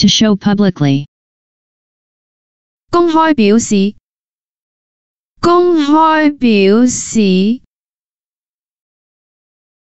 To show publicly. 公開表示。公開表示